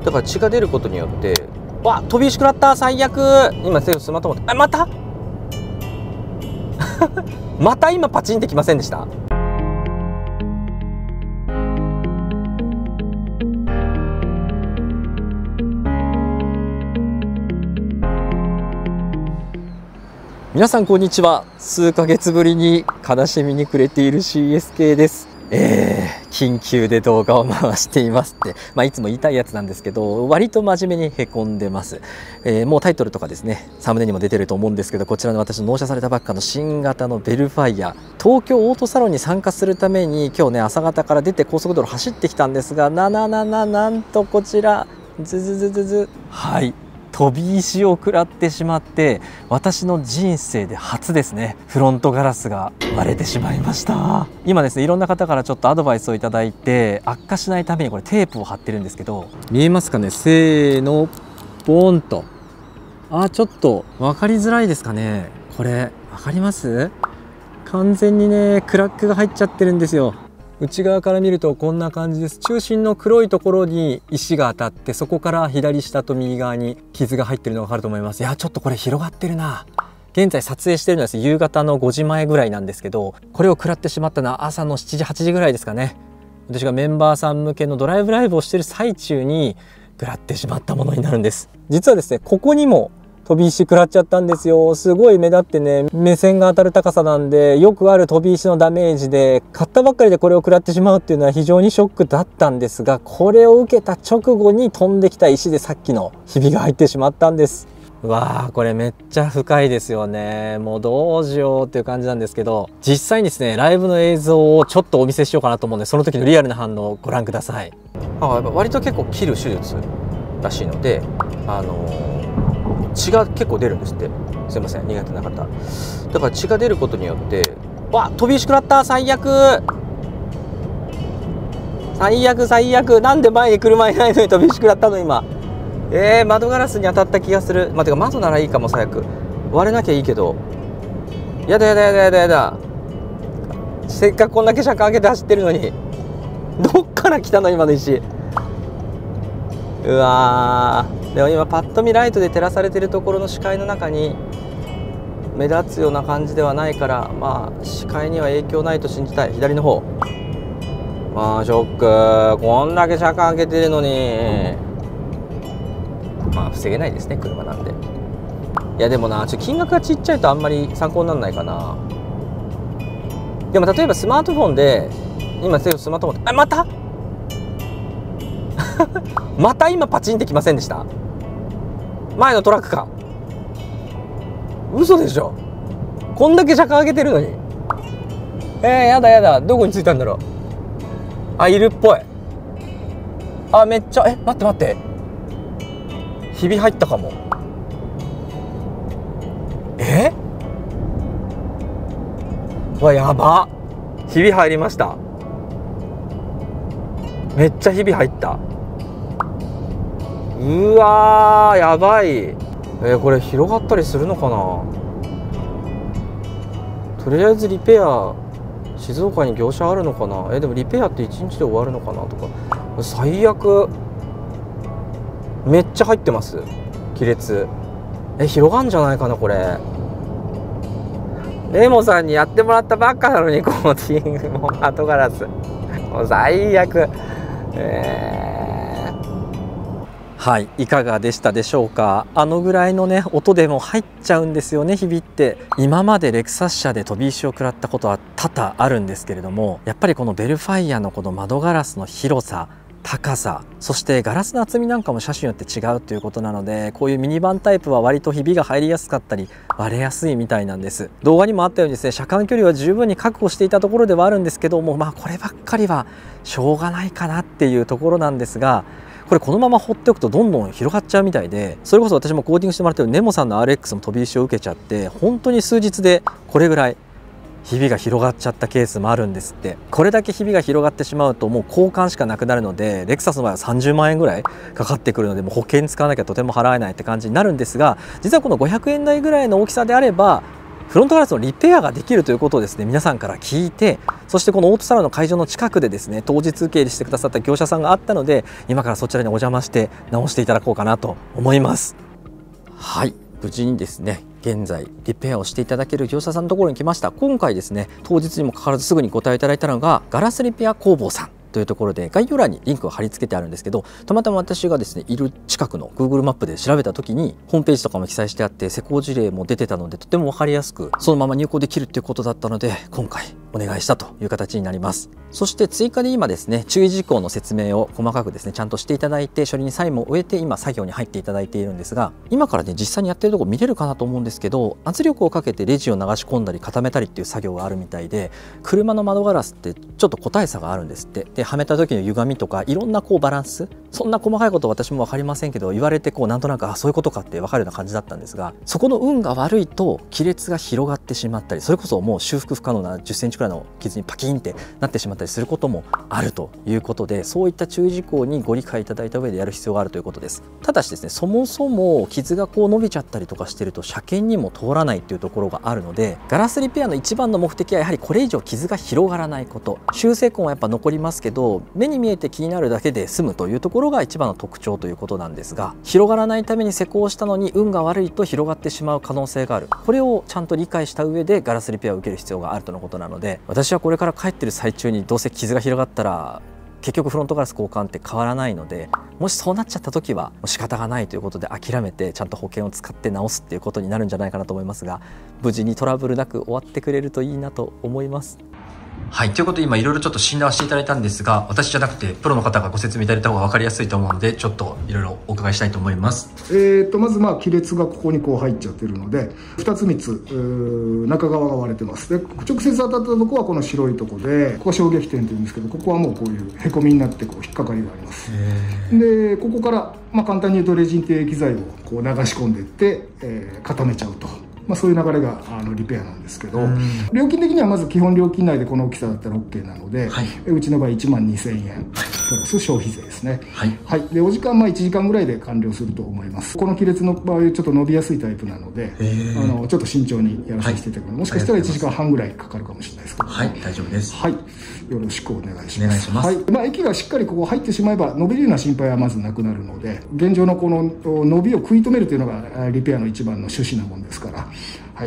だから血が出ることによって、わっ飛び石食らった、最悪。今スマートフォン、またまた今パチンってきませんでした？皆さんこんにちは。数ヶ月ぶりに悲しみに暮れている CSK です。緊急で動画を回していますって、いつも言いたいやつなんですけど、割と真面目にへこんでます。もうタイトルとかですね、サムネにも出てると思うんですけど、こちらの私の納車されたばっかの新型のベルファイア、東京オートサロンに参加するために今日ね、朝方から出て高速道路走ってきたんですが、なんとこちらはい、飛び石を食らってしまって、私の人生で初ですね、フロントガラスが割れてしまいました。今ですね、いろんな方からちょっとアドバイスをいただいて、悪化しないためにこれテープを貼ってるんですけど、見えますかね、せーのボーンと、ちょっと分かりづらいですかね。これ分かります？完全にねクラックが入っちゃってるんですよ。内側から見るとこんな感じです。中心の黒いところに石が当たって、そこから左下と右側に傷が入ってるのが分かると思います。いやちょっとこれ広がってるな。現在撮影してるのはですね、夕方の5時前ぐらいなんですけど、これを食らってしまったのは朝の7時8時ぐらいですかね。私がメンバーさん向けのドライブライブをしてる最中に食らってしまったものになるんです。実はですね、ここにも飛び石食らっちゃったんですよ。すごい目立ってね、目線が当たる高さなんで、よくある飛び石のダメージで、買ったばっかりでこれを食らってしまうっていうのは非常にショックだったんですが、これを受けた直後に飛んできた石でさっきのひびが入ってしまったんです。うわー、これめっちゃ深いですよね。もうどうしようっていう感じなんですけど、実際にですね、ライブの映像をちょっとお見せしようかなと思うんで、その時のリアルな反応をご覧ください。割と結構切る手術らしいので、血が結構出るんですって。すいません、苦手な方だから血が出ることによって、わっ飛び石食らった、最悪なんで前に車いないのに飛び石食らったの今。窓ガラスに当たった気がする。てか窓ならいいかも。最悪割れなきゃいいけど、やだ。せっかくこんだけ車間開けて走ってるのに、どっから来たの今の石。うわー、でも今パッと見ライトで照らされてるところの視界の中に目立つような感じではないから、視界には影響ないと信じたい。左の方、ショック。こんだけ車間開けてるのに防げないですね、車なんで。いやでもな、金額がちっちゃいとあんまり参考にならないかな。でも例えばスマートフォンで、今スマートフォン、またまた今パチンってきませんでした？前のトラックか。嘘でしょ。こんだけ車間開けてるのに。やだ。どこに着いたんだろう。いるっぽい。めっちゃ、待って。ひび入ったかも。やば。ひび入りました。めっちゃひび入った。うわー、やばい。これ広がったりするのかな。とりあえずリペア、静岡に業者あるのかな。でもリペアって1日で終わるのかなとか。最悪。めっちゃ入ってます、亀裂。広がんじゃないかなこれ。レモさんにやってもらったばっかなのに、コーティングも後ガラス、もう最悪。はい、いかがでしたでしょうか。あのぐらいのね音でも入っちゃうんですよね、ひびって。今までレクサス車で飛び石を食らったことは多々あるんですけれども、やっぱりこのベルファイアのこの窓ガラスの広さ、高さ、そしてガラスの厚みなんかも車種によって違うということなので、こういうミニバンタイプは割とひびが入りやすかったり割れやすいみたいなんです。動画にもあったようにですね、車間距離は十分に確保していたところではあるんですけども、こればっかりはしょうがないかなっていうところなんですが、これこのまま放っておくとどんどん広がっちゃうみたいで、それこそ私もコーティングしてもらったようにネモさんの RX も飛び石を受けちゃって、本当に数日でこれぐらいひびが広がっちゃったケースもあるんですって。これだけひびが広がってしまうともう交換しかなくなるので、レクサスの場合は30万円ぐらいかかってくるので、もう保険使わなきゃとても払えないって感じになるんですが、実はこの500円台ぐらいの大きさであればフロントガラスのリペアができるということをですね皆さんから聞いて、そしてこのオートサロンの会場の近くでですね当日受け入れしてくださった業者さんがあったので、今からそちらにお邪魔して直していただこうかなと思います。はい、無事にですね現在リペアをしていただける業者さんのところに来ました。今回ですね当日にもかかわらずすぐにご対応いただいたのがガラスリペア工房さんというところで、概要欄にリンクを貼り付けてあるんですけど、たまたま私がですねいる近くの Google マップで調べた時にホームページとかも記載してあって施工事例も出てたので、とても分かりやすくそのまま入稿できるっていうことだったので、今回お願いしたという形になります。そして追加で今ですね注意事項の説明を細かくですねちゃんとしていただいて、処理にサインも終えて今作業に入っていただいているんですが、今からね実際にやってるところ見れるかなと思うんですけど、圧力をかけてレジを流し込んだり固めたりっていう作業があるみたいで、車の窓ガラスってちょっと個体差があるんですって。ではめた時の歪みとかいろんなバランス、そんな細かいこと私も分かりませんけど、言われてなんとなくそういうことかって分かるような感じだったんですが、そこの運が悪いと亀裂が広がってしまったり、それこそもう修復不可能な10センチくらいの傷にパキンってなってしまったりすることもあるということで、そういった注意事項にご理解いただいた上でやる必要があるということです。ただしですねそもそも傷が伸びちゃったりとかしてると車検にも通らないというところがあるので、ガラスリペアの一番の目的はやはりこれ以上傷が広がらないこと、修正痕はやっぱ残りますけど目に見えて気になるだけで済むというところが一番の特徴ということなんですが、広がらないために施工したのに運が悪いと広がってしまう可能性がある、これをちゃんと理解した上でガラスリペアを受ける必要があるとのことなので、私はこれから帰ってる最中にどうせ傷が広がったら結局フロントガラス交換って変わらないので、もしそうなっちゃった時は仕方がないということで諦めてちゃんと保険を使って直すっていうことになるんじゃないかなと思いますが、無事にトラブルなく終わってくれるといいなと思います。はい、ということで今いろいろちょっと診断していただいたんですが、私じゃなくてプロの方がご説明いただいた方が分かりやすいと思うので、ちょっといろいろお伺いしたいと思います。 まず亀裂がここに入っちゃってるので、2つ3つ中側が割れてます。で直接当たったとこはこの白いとこで、ここは衝撃点っていうんですけど、ここはもうこういうへこみになって引っかかりがあります。でここから簡単に言うとレジン定機材を流し込んでいって、固めちゃうと。そういう流れがリペアなんですけど、料金的にはまず基本料金内でこの大きさだったら OK なので、はい、うちの場合12,000円プラス消費税ですね。はい、はい、でお時間1時間ぐらいで完了すると思います。この亀裂の場合ちょっと伸びやすいタイプなので、ちょっと慎重にやらせていただくので、もしかしたら1時間半ぐらいかかるかもしれないですけど、 はい、大丈夫です。はい、 よろしくお願いします。はい、液がしっかりここ入ってしまえば伸びるような心配はまずなくなるので、現状のこの伸びを食い止めるというのがリペアの一番の趣旨なもんですから、はい、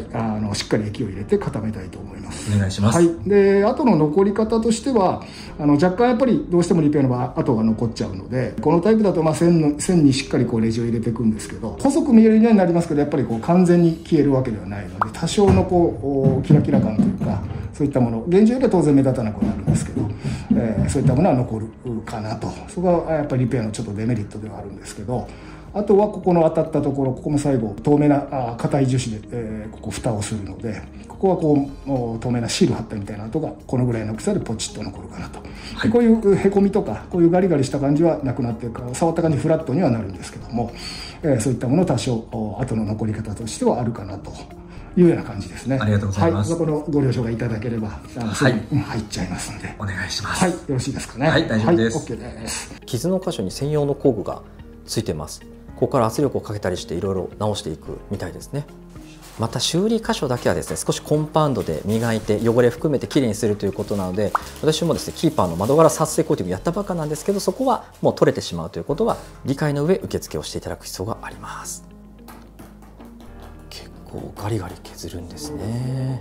しっかり液を入れて固めたいと思います。 お願いします。 はい、で後の残り方としては若干やっぱりどうしてもリペアの場合跡が残っちゃうので、このタイプだと線にしっかりレジを入れていくんですけど、細く見えるようになりますけど、やっぱり完全に消えるわけではないので、多少のキラキラ感というかそういったもの、現状よりは当然目立たなくなるんですけど、そういったものは残るかなと。そこがやっぱりリペアのちょっとデメリットではあるんですけど、あとはここの当たったところ、ここも最後透明な硬い樹脂で、ここ蓋をするので、ここは透明なシール貼ったみたいな跡がこのぐらいの大きさでポチッと残るかなと。はい、こういうへこみとかこういうガリガリした感じはなくなって、触った感じフラットにはなるんですけども、そういったもの多少後の残り方としてはあるかなというような感じですね。 ありがとうございます。 はい、このご了承がいただければはい、入っちゃいますのでお願いします。 はい、よろしいですかね。 はい、大丈夫です。 はい、OK です。 傷の箇所に専用の工具がついてます。ここから圧力をかけたりしていろいろ直していくみたいですね。また修理箇所だけはですね少しコンパウンドで磨いて汚れ含めてきれいにするということなので、私もですねキーパーの窓ガラス撥水コーティングやったばっかなんですけど、そこはもう取れてしまうということは理解の上受付をしていただく必要があります。結構ガリガリ削るんですね。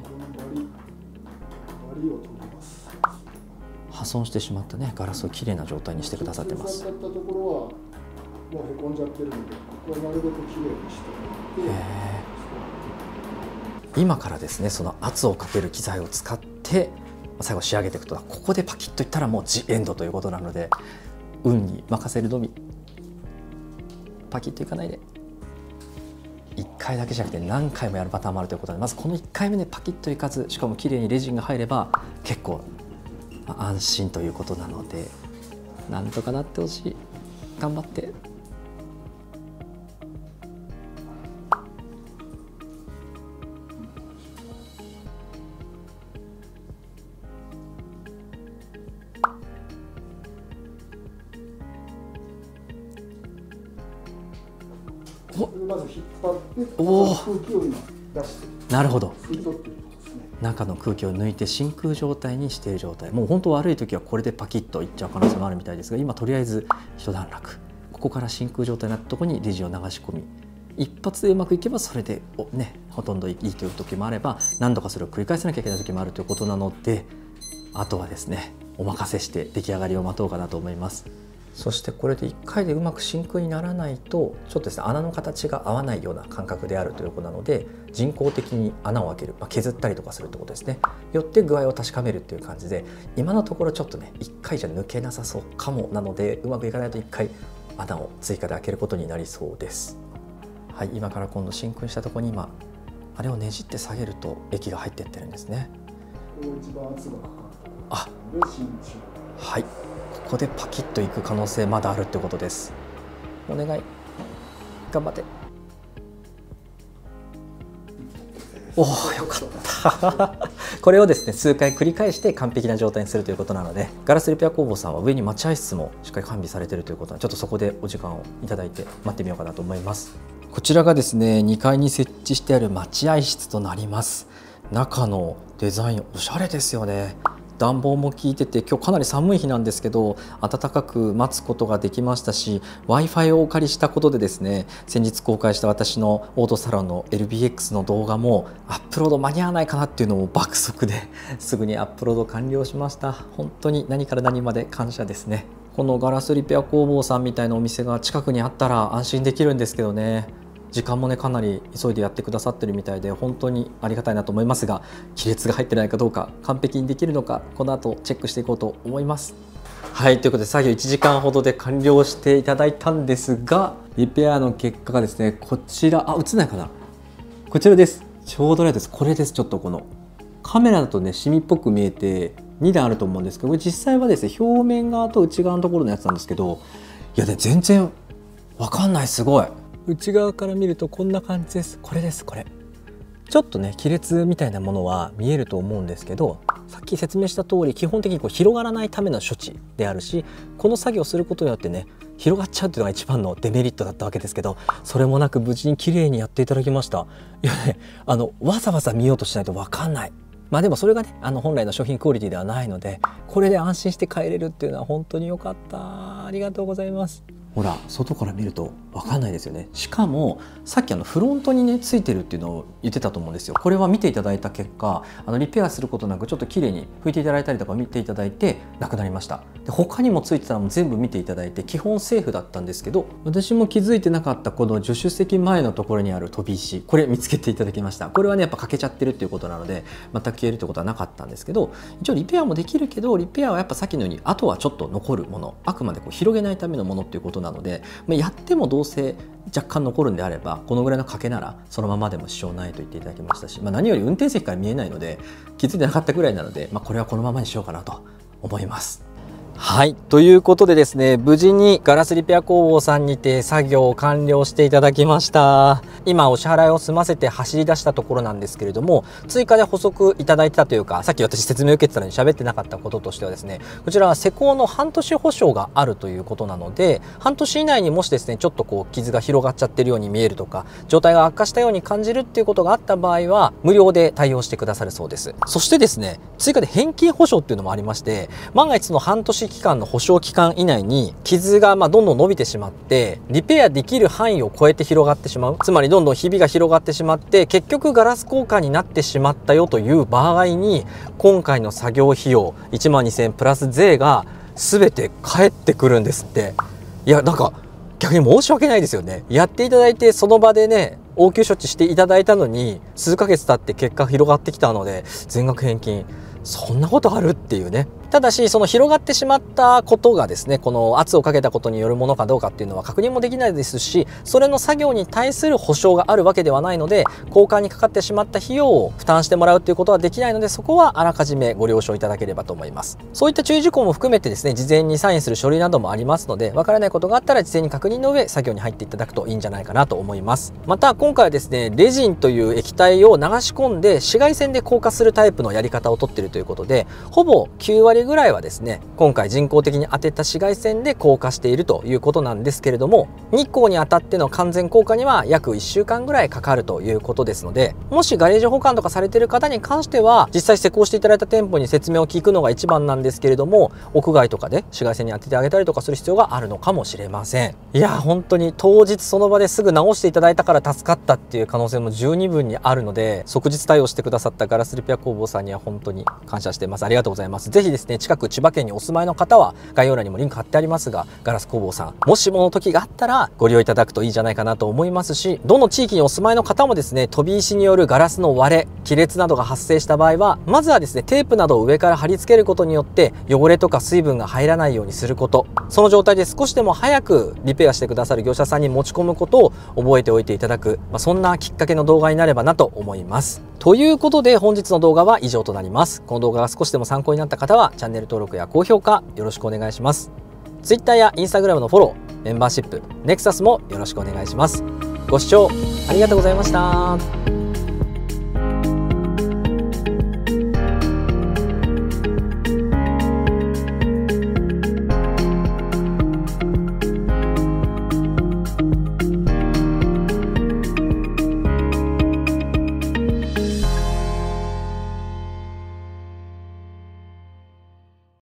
破損してしまったねガラスをきれいな状態にしてくださってます。 もうへこんじゃってるので、ここはなるべくきれいにして今からですねその圧をかける機材を使って最後仕上げていくと、ここでパキッといったらもうジエンドということなので、運に任せるのみ。パキッといかないで、1回だけじゃなくて何回もやるパターンもあるということで、まずこの1回目でパキッといかず、しかもきれいにレジンが入れば結構安心ということなので、なんとかなってほしい。頑張って。 まず引っ張って空気を今出して、 なるほど。 吸い取っているとですね。 中の空気を抜いて真空状態にしている状態。もう本当悪い時はこれでパキッといっちゃう可能性もあるみたいですが、今とりあえず一段落。ここから真空状態になったところにレジを流し込み、一発でうまくいけばそれでほとんどいいという時もあれば、何度かそれを繰り返さなきゃいけない時もあるということなので、あとはですねお任せして出来上がりを待とうかなと思います。そしてこれで1回でうまく真空にならないとちょっとですね穴の形が合わないような感覚であるということなので、人工的に穴を開ける、削ったりとかするってことですね。よって具合を確かめるっていう感じで、今のところちょっとね1回じゃ抜けなさそうかもなので、うまくいかないと1回穴を追加で開けることになりそうです。はい、今から今度真空したところに今あれをねじって下げると液が入っていってるんですね。 これが一番圧がかかるとこあ、 ろで真鍮。 はい、ここでパキッといく可能性まだあるってことです。お願い、頑張って。おお、よかったこれをですね数回繰り返して完璧な状態にするということなので、ガラスリペア工房さんは上に待合室もしっかり完備されているということなので、ちょっとそこでお時間をいただいて待ってみようかなと思います。こちらがですね2階に設置してある待合室となります。中のデザインおしゃれですよね。暖房も効いてて、今日かなり寒い日なんですけど暖かく待つことができましたし、 Wi-Fi をお借りしたことでですね、先日公開した私のオートサロンの LBX の動画もアップロード間に合わないかなっていうのを爆速ですぐにアップロード完了しました。本当に何から何まで感謝ですね。このガラスリペア工房さんみたいなお店が近くにあったら安心できるんですけどね、時間もねかなり急いでやってくださってるみたいで本当にありがたいなと思いますが、亀裂が入ってないかどうか完璧にできるのか、この後チェックしていこうと思います。はい、ということで作業1時間ほどで完了していただいたんですが、リペアの結果がですねこちら、映んないかな、こちらです。ちょうどライトです。これです。ちょっとこのカメラだとねシミっぽく見えて2段あると思うんですけど、これ実際はですね表面側と内側のところのやつなんですけど、いやね全然わかんない。すごい内側から見るとこんな感じです。これです。これちょっとね亀裂みたいなものは見えると思うんですけど、さっき説明した通り基本的にこう広がらないための処置であるし、この作業をすることによってね広がっちゃうっていうのが一番のデメリットだったわけですけど、それもなく無事に綺麗にやっていただきました。いやねわざわざ見ようとしないと分かんない。まあでもそれがね本来の商品クオリティではないので、これで安心して帰れるっていうのは本当に良かった。ありがとうございます。ほら外から見ると分かんないですよね。しかもさっきフロントにねついてるっていうのを言ってたと思うんですよ。これは見ていただいた結果リペアすることなくちょっと綺麗に拭いていただいたりとか見ていただいてなくなりました。で他にもついてたのも全部見ていただいて基本セーフだったんですけど、私も気づいてなかったこの助手席前のところにある飛び石、これ見つけていただきました。これはねやっぱ欠けちゃってるっていうことなので全く消えるってことはなかったんですけど、一応リペアもできるけどリペアはやっぱさっきのようにあとはちょっと残るもの、あくまでこう広げないためのものっていうことなので、やってもどうせ若干残るんであればこのぐらいの賭けならそのままでも支障ないと言っていただきましたし、何より運転席から見えないので気づいてなかったぐらいなので、これはこのままにしようかなと思います。はい、ということでですね、無事にガラスリペア工房さんにて作業を完了していただきました。今お支払いを済ませて走り出したところなんですけれども、追加で補足いただいてたというか、さっき私説明を受けてたのに喋ってなかったこととしてはですね、こちらは施工の半年保証があるということなので、半年以内にもしですねちょっとこう傷が広がっちゃってるように見えるとか状態が悪化したように感じるっていうことがあった場合は無料で対応してくださるそうです。そしてですね、追加で返金保証っていうのもありまして、万が一の半年期間の保証期間以内に傷がどんどん伸びてしまってリペアできる範囲を超えて広がってしまう、つまりどんどんひびが広がってしまって結局ガラス交換になってしまったよという場合に、今回の作業費用12,000円プラス税が全て返ってくるんですって。いやなんか逆に申し訳ないですよね。やっていただいてその場でね応急処置していただいたのに数ヶ月経って結果広がってきたので全額返金、そんなことあるっていうね。ただしその広がってしまったことがですね、この圧をかけたことによるものかどうかっていうのは確認もできないですし、それの作業に対する保証があるわけではないので、交換にかかってしまった費用を負担してもらうっていうことはできないので、そこはあらかじめご了承いただければと思います。そういった注意事項も含めてですね、事前にサインする書類などもありますので、わからないことがあったら事前に確認の上作業に入っていただくといいんじゃないかなと思います。また今回はですね、レジンという液体を流し込んで紫外線で硬化するタイプのやり方をとっているということで、ほぼ9割割ぐらいはですね、今回人工的に当てた紫外線で硬化しているということなんですけれども、日光に当たっての完全硬化には約1週間ぐらいかかるということですので、もしガレージ保管とかされている方に関しては、実際施工していただいた店舗に説明を聞くのが一番なんですけれども、屋外とかで紫外線に当ててあげたりとかする必要があるのかもしれません。いや本当に当日その場ですぐ直していただいたから助かったっていう可能性も十二分にあるので、即日対応してくださったガラスリペア工房さんには本当に感謝しています。ありがとうございます。ぜひですね、近く千葉県にお住まいの方は概要欄にもリンク貼ってありますが、ガラス工房さん、もしもの時があったらご利用いただくといいんじゃないかなと思いますし、どの地域にお住まいの方もですね、飛び石によるガラスの割れ、亀裂などが発生した場合は、まずはですね、テープなどを上から貼り付けることによって汚れとか水分が入らないようにすること、その状態で少しでも早くリペアしてくださる業者さんに持ち込むことを覚えておいていただく、そんなきっかけの動画になればなと思います。ということで本日の動画は以上となります。この動画が少しでも参考になった方はチャンネル登録や高評価よろしくお願いします。Twitter や Instagram のフォロー、メンバーシップ、ネクサスもよろしくお願いします。ご視聴ありがとうございました。